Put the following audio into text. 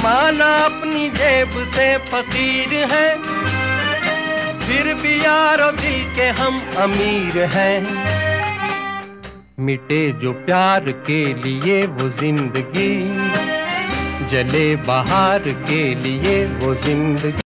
जमाना अपनी जेब से फकीर है, फिर भी यारो दिल के हम अमीर हैं। मिटे जो प्यार के लिए वो जिंदगी, जले बहार के लिए वो जिंदगी।